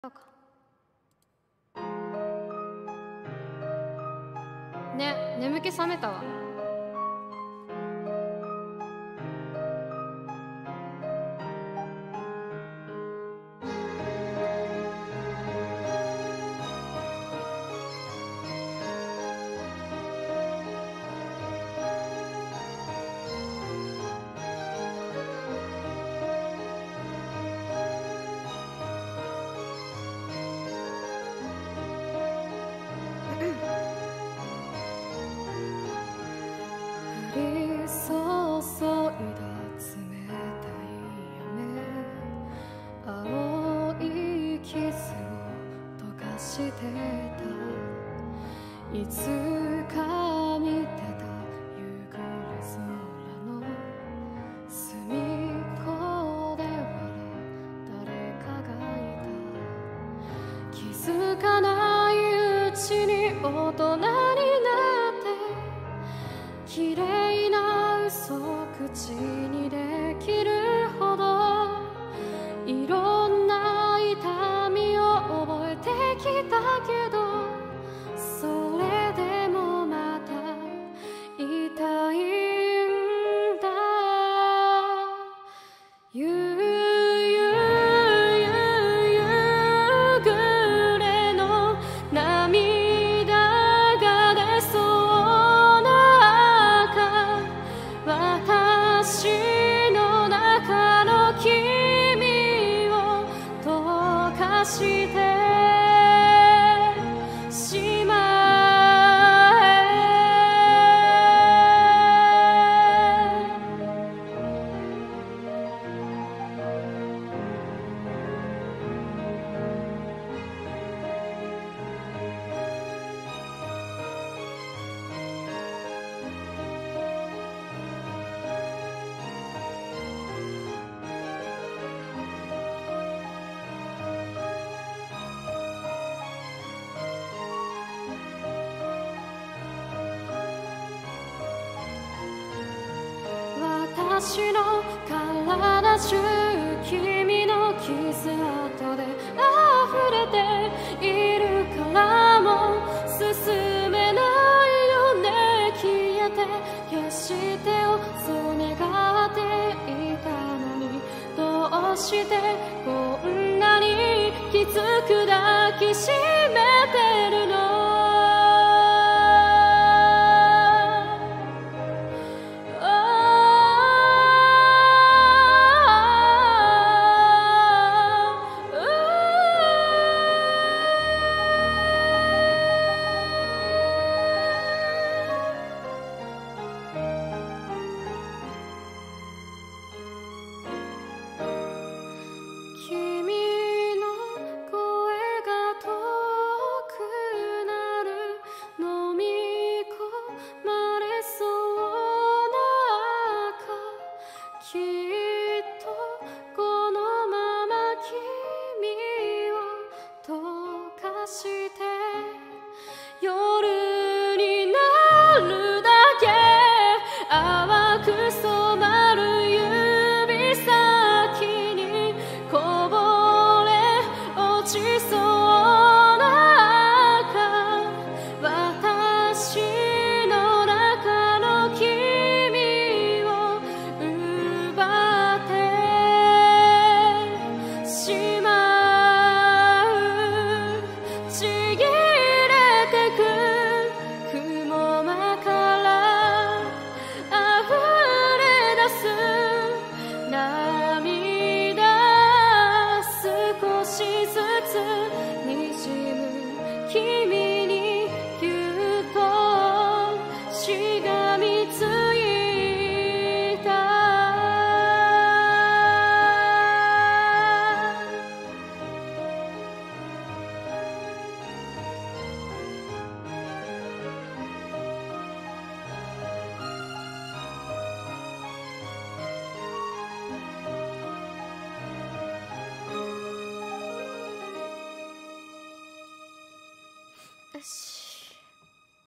そうか。ね、眠気覚めたわ。降り注いだ冷たい雨、青い傷を溶かしてた。いつか見てた夕暮れ空の隅っこで笑う誰かがいた。気づかないうちに大人になって綺麗な嘘口にできるほどいろんな痛みを覚えてきたけど、それでもまた痛いんだ。夕暮れの涙が出そうな私の中の君を溶かしてしまえ。私の体中君の傷跡で溢れているからもう進めないよね。消えて決してをそう願っていたのに、どうしてこんなにきつく抱きしめてるの。君の声が遠くなる、飲み込まれそうな赤、きっとこのまま君を溶かして夜になるだけ淡く染まる指先にこぼれ落ちそう